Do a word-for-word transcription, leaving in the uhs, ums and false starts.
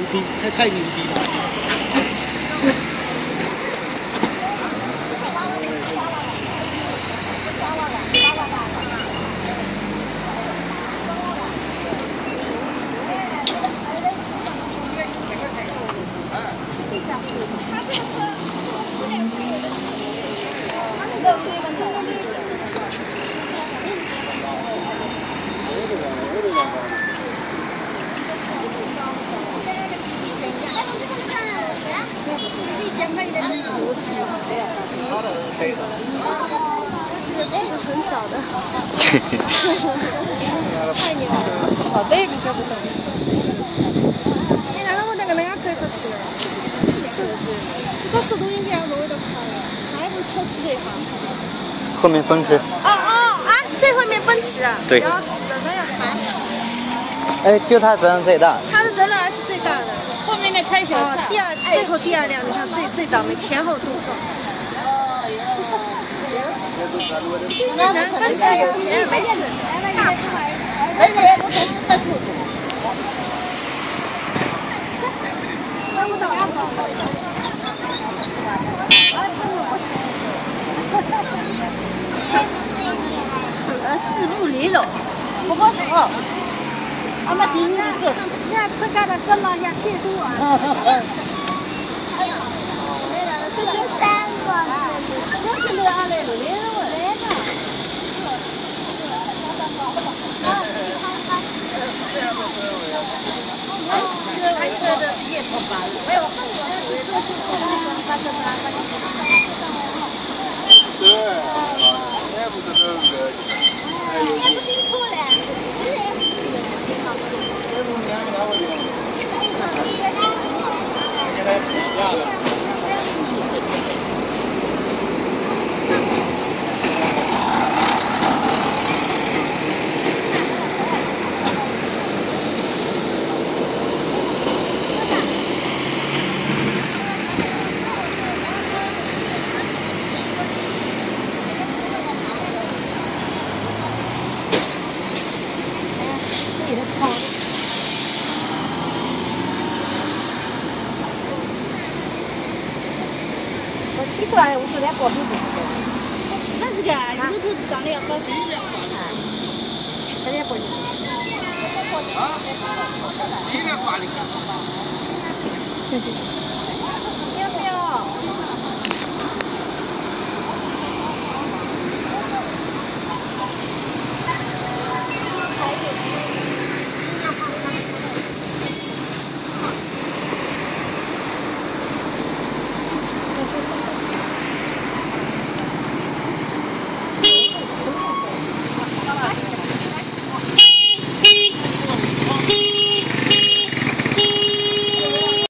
低，菜菜牛低嘛。 他这个车，这个四辆车有的，他那个这个呢？ 很少的，太牛了！好的，比较不懂。哎，难道我那个人家最合适了？这个速度应该要容易的快了，还不车子这一行。 后面奔驰。 哦哦啊！最后面奔驰啊！ 对。 要死了，那要喊死。 哎，就它责任最大。 它的责任还是最大的。 后面的开小哦，第二，最后第二辆，你看最最倒霉，前后都撞。 那奔驰有钱没事，大牌。 哎哎，我才三十五。 看不到。 呃，四步离了，不好走。俺们第一个走。 现在车干的真了，像铁路啊。 哎呀，这就三个，这是二来六来。 对，也不是那个，还有一我提出来，我昨天搞不懂。那是个牛头长得要高些。这边过去。 啊？你来发的。 对对。